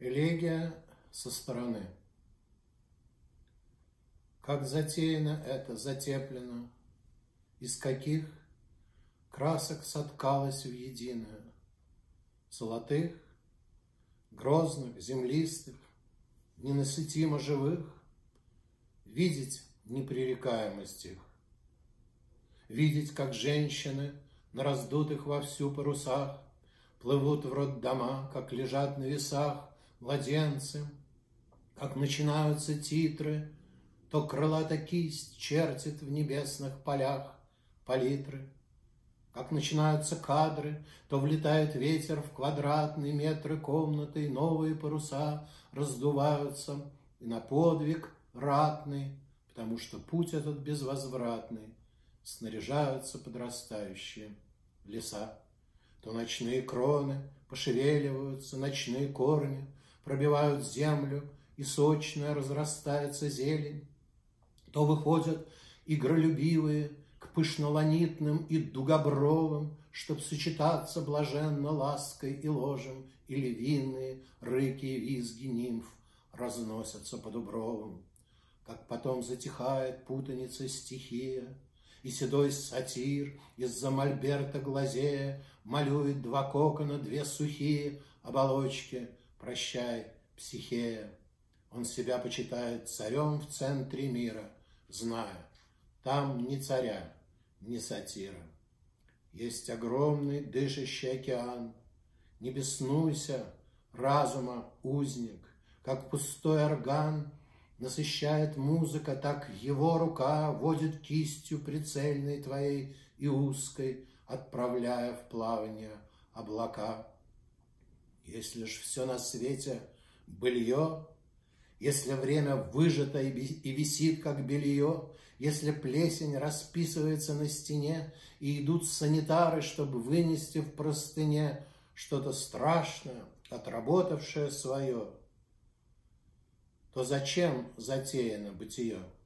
Элегия со стороны. Как затеяно это, затеплено, из каких красок соткалось в единое, золотых, грозных, землистых, ненасытимо живых, видеть непререкаемость их, видеть, как женщины на раздутых вовсю парусах плывут в роддома, как лежат на весах младенцы, как начинаются титры, то крылата кисть чертит в небесных полях палитры, как начинаются кадры, то влетает ветер в квадратные метры комнаты, и новые паруса раздуваются, и на подвиг ратный, потому что путь этот безвозвратный, снаряжаются подрастающие леса. То ночные кроны пошевеливаются, ночные корни пробивают землю, и сочная разрастается зелень. То выходят игролюбивые к пышноланитным и дугобровым, чтоб сочетаться блаженно лаской и ложем, и львиные рыки и визги нимф разносятся по дубровым. Как потом затихает путаница стихия, и седой сатир из-за мольберта глазея малюет два кокона, две сухие оболочки. Прощай, Психея. Он себя почитает царем в центре мира, зная, там ни царя, ни сатира. Есть огромный дышащий океан. Не беснуйся, разума узник, как пустой орган насыщает музыка, так его рука водит кистью прицельной твоей и узкой, отправляя в плавание облака. Если ж все на свете былье, если время выжато и висит, как белье, если плесень расписывается на стене, и идут санитары, чтобы вынести в простыне что-то страшное, отработавшее свое, то зачем затеяно бытие?